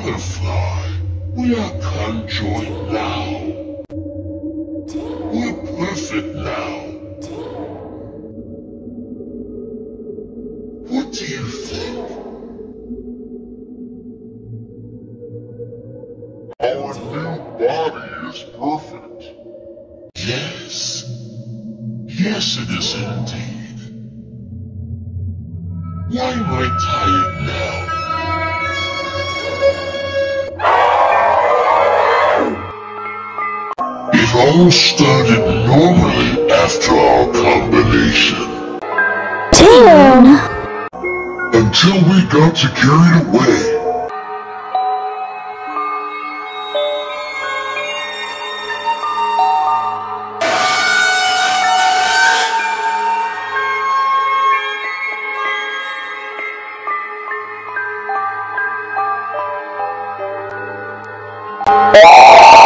Butterfly, we are conjoined now. We're perfect now. What do you think? Our new body is perfect. Yes. Yes, it is indeed. Why am I tired now? It all started normally after our combination. Damn! Until we got you carried away. Oh!